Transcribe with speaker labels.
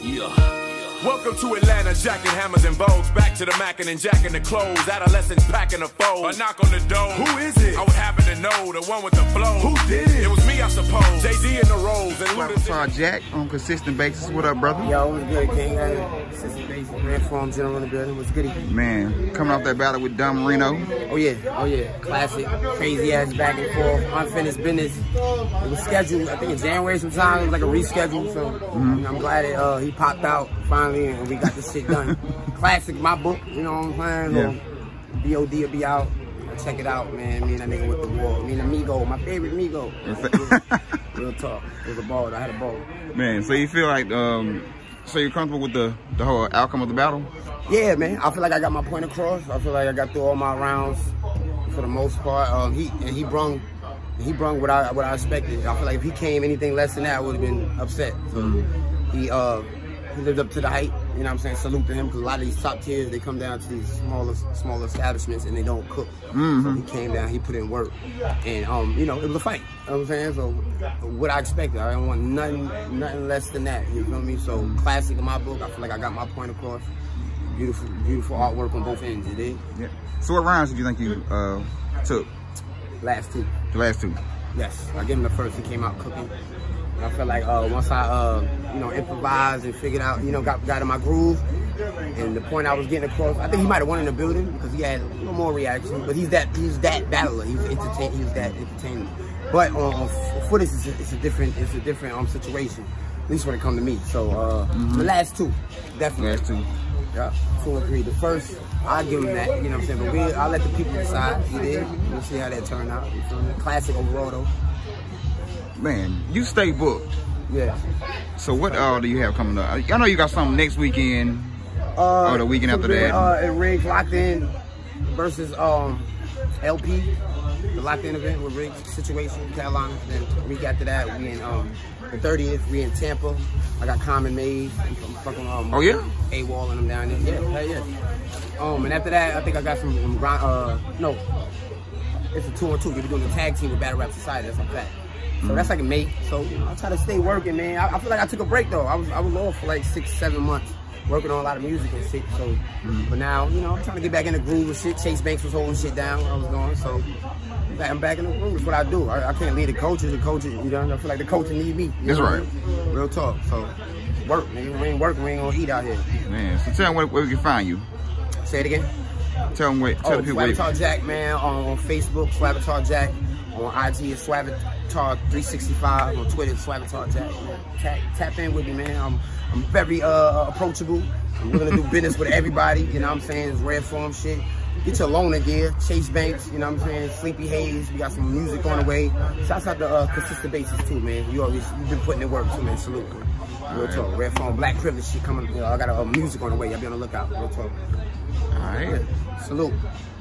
Speaker 1: Welcome to Atlanta, jacking hammers and bows. Back to the mackin' and jacking the clothes. Adolescents packing the foes. A knock on the door. Who is it? I would happen to know, the one with the flow. Who did it? It was me, I suppose. JD in the rolls and
Speaker 2: Swavatar Jack on consistent basis. What up, brother?
Speaker 3: Yo, it was good, King. Consistent basis. Red Farm General in the building. What's goody?
Speaker 2: Man, coming off that battle with Don Marino.
Speaker 3: Oh yeah. Classic. Crazy ass back and forth. Unfinished business. It was scheduled, I think in January sometime. It was like a reschedule. So I'm glad that he popped out finally and we got this shit done. Classic, my book. You know what I'm saying? Yeah. BOD will be out. Check it out, man. Me and that nigga with the wall. Me and Amigo, my favorite Amigo. Real talk. It was a ball. I had a ball.
Speaker 2: Man, so you feel like, so you're comfortable with the whole outcome of the battle?
Speaker 3: Yeah, man. I feel like I got my point across. I feel like I got through all my rounds for the most part. He brung what I expected. I feel like if he came anything less than that, I would have been upset. So he lived up to the hype. You know what I'm saying? Salute to him, because a lot of these top tiers, they come down to these smaller establishments and they don't cook. So he came down, he put in work, and you know, it was a fight. You know what I'm saying? So what I expected, I didn't want nothing less than that. You feel me? So classic in my book. I feel like I got my point across. Beautiful artwork on both ends. You dig? Yeah.
Speaker 2: So what rounds did you think you took?
Speaker 3: Last two.
Speaker 2: The last two.
Speaker 3: Yes, I gave him the first. He came out cooking. And I felt like once I, you know, improvised and figured out, you know, got in my groove, and the point I was getting across, I think he might have won in the building because he had a little more reaction. But he's that battler. He's that entertainer. But on footage, it's a different situation. At least when it comes to me. So the last two, definitely.
Speaker 2: Last two.
Speaker 3: Yeah, 2 and 3. The first, I'll give him that. You know what I'm saying? But I'll let the people decide. You did. We'll see how that turned out. You feel me? Classic overall though.
Speaker 2: Man, you stay booked.
Speaker 3: Yeah.
Speaker 2: So what do you have coming up? I know you got something next weekend or the weekend after that.
Speaker 3: And Riggs locked in versus LP, the locked in event with Riggs situation in Carolina. Then a week after that, we in the 30th, we in Tampa. I got Common Made. I'm fucking
Speaker 2: oh yeah?
Speaker 3: A-Wall and them down there. Yeah, hell yeah. And after that, I think I got some no, it's a 2-on-2. We're doing a tag team with Battle Rap Society. That's a fact. So that's like a mate. So you know, I try to stay working, man. I feel like I took a break though. I was off for like 6-7 months, working on a lot of music and shit. So, but now, you know, I'm trying to get back in the groove and shit. Chase Banks was holding shit down when I was going. So I'm back in the groove. That's what I do. I can't lead the coaches. The coaches, you know, I feel like the coaches need me.
Speaker 2: That's right.
Speaker 3: Real talk. So work, nigga. We ain't working. We ain't gonna eat out here.
Speaker 2: Man, so tell them where we can find you.
Speaker 3: Say it again.
Speaker 2: Tell them where. Tell people where.
Speaker 3: Swavatar Jack, man, on Facebook. Swavatar Jack. On IG is Swavatar365. On Twitter, Swavatar Jack. Tap in with me, man. I'm very approachable. I'm willing to do business with everybody. You know what I'm saying? It's Red Farm shit. Get your loaner gear. Chase Banks. You know what I'm saying? Sleepy Haze. We got some music on the way. Shouts out to consistent basis too, man. You've been putting in work too, man. Salute. Real talk. Red Farm Black Privilege shit coming. You know, I got music on the way. Y'all be on the lookout. Real talk.
Speaker 2: All right.
Speaker 3: Salute.